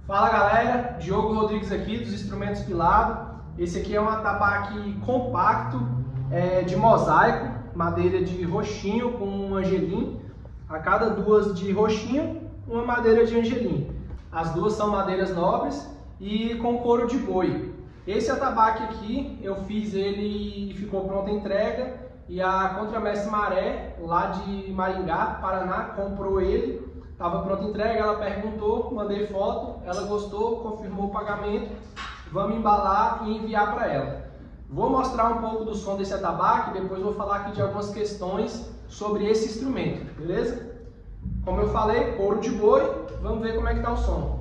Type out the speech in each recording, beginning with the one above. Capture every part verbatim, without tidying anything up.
Fala galera, Diogo Rodrigues aqui dos Instrumentos Pilado. Esse aqui é um atabaque compacto é, de mosaico, madeira de roxinho com um angelim. A cada duas de roxinho, uma madeira de angelim. As duas são madeiras nobres e com couro de boi. Esse atabaque aqui, eu fiz ele e ficou pronta a entrega. E a Contramestre Maré, lá de Maringá, Paraná, comprou ele. Estava pronta a entrega, ela perguntou, mandei foto, ela gostou, confirmou o pagamento. Vamos embalar e enviar para ela. Vou mostrar um pouco do som desse atabaque, depois vou falar aqui de algumas questões sobre esse instrumento, beleza? Como eu falei, couro de boi, vamos ver como é que está o som.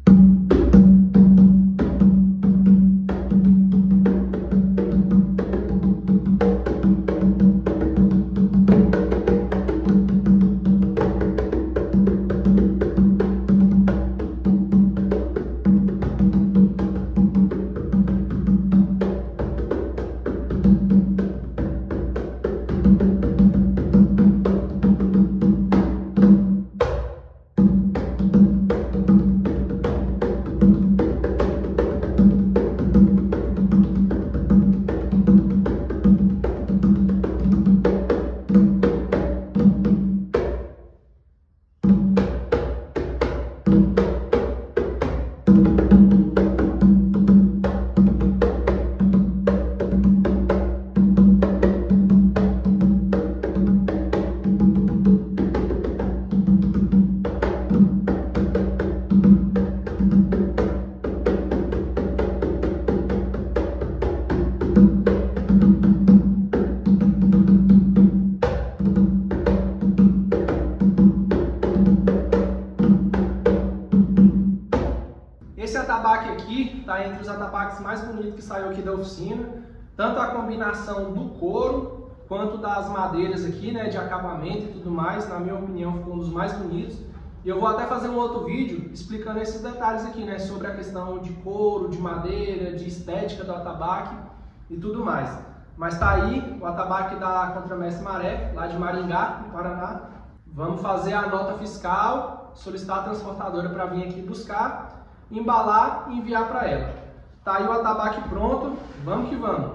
Esse atabaque aqui está entre os atabaques mais bonitos que saiu aqui da oficina. Tanto a combinação do couro quanto das madeiras aqui, né, de acabamento e tudo mais, na minha opinião ficou um dos mais bonitos. E eu vou até fazer um outro vídeo explicando esses detalhes aqui, né, sobre a questão de couro, de madeira, de estética do atabaque e tudo mais. Mas tá aí o atabaque da Contramestre Maré, lá de Maringá, no Paraná. Vamos fazer a nota fiscal, solicitar a transportadora para vir aqui buscar, embalar e enviar para ela. Tá aí o atabaque pronto, vamos que vamos!